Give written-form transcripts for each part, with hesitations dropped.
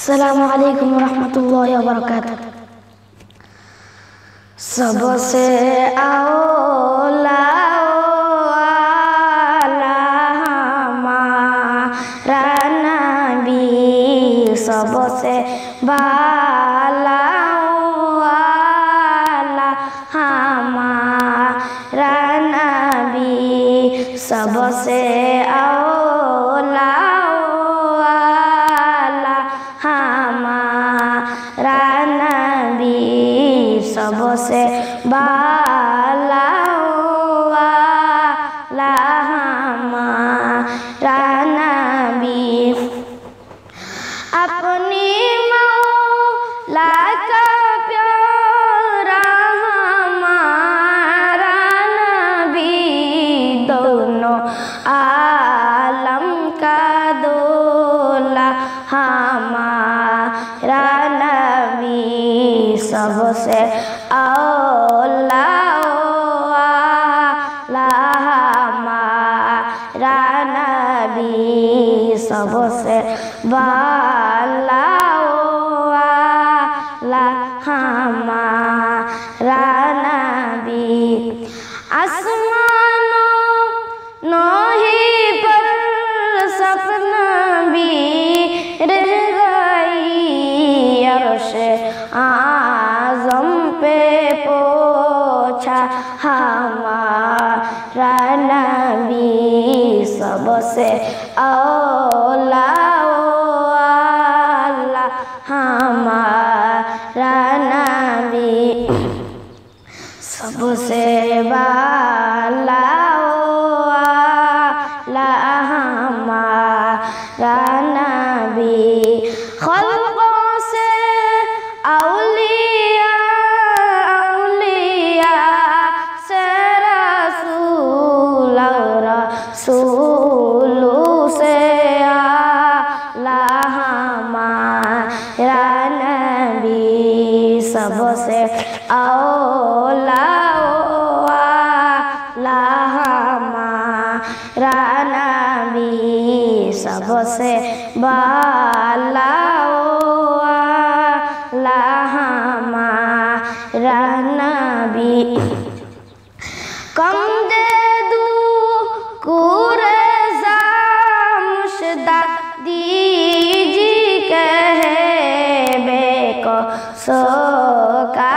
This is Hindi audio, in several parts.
अस्सलामुअलैकुम वरहमतुल्लाहि वबरकातुह। सबसे औला हमारा नबी, सबसे बाला हमारा नबी, सबसे औला हमारा नबी, सबसे बाला हमारा नबी। अपनी मौला का प्यारा हमारा नबी, दोनों आलम का दूल्हा हमारा नबी, सबसे औला हमारा नबी, सबसे बाला हमारा नबी। आसमानों ही पर सपना भी रह गई, अर्श आज़म पे पोछा हमारा नबी, सबसे औला हमारा नबी, सबसे बाला हमारा नबी। खल्क़ों से औलिया, औलिया से रसूल, रसूलों से आला हमारा नबी, सबसे औला हमारा नबी, सबसे बाला हमारा नबी। कम दे दू कुरेज़ा मुश्दा दीजी कहे, बेको सो का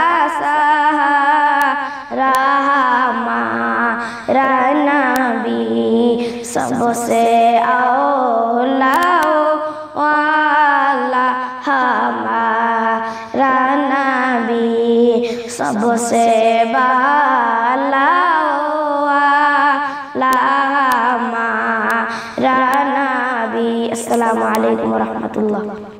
सहारा हमारा नबी, सबसे औला हमारा नबी, सबसे बाला हमारा नबी। अस्सलामु अलैकुम वरहमतुल्लाह।